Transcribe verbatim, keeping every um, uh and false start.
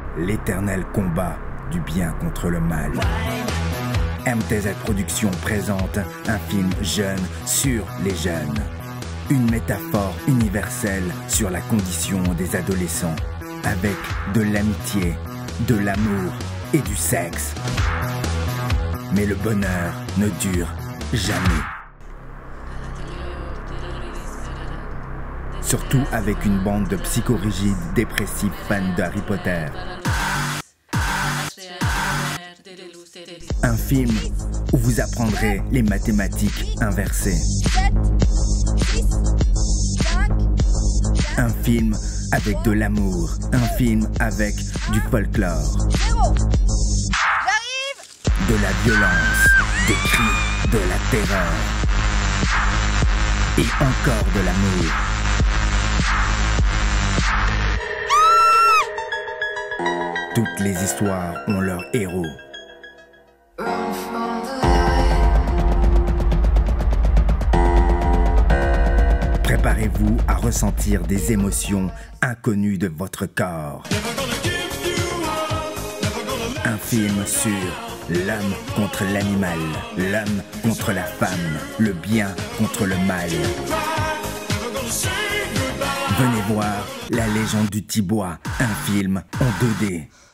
l'éternel combat du bien contre le mal. M T Z Productions présente un film jeune sur les jeunes. Une métaphore universelle sur la condition des adolescents, avec de l'amitié, de l'amour et du sexe. Mais le bonheur ne dure jamais. Surtout avec une bande de psychorigides dépressifs fans de Harry Potter. Un film où vous apprendrez les mathématiques inversées. Un film avec de l'amour. Un film avec du folklore. De la violence, des cris, de la terreur. Et encore de l'amour. Toutes les histoires ont leurs héros. Préparez-vous à ressentir des émotions inconnues de votre corps. Un film sur l'homme contre l'animal, l'homme contre la femme, le bien contre le mal. Venez voir La Légende du Tibois, un film en deux D.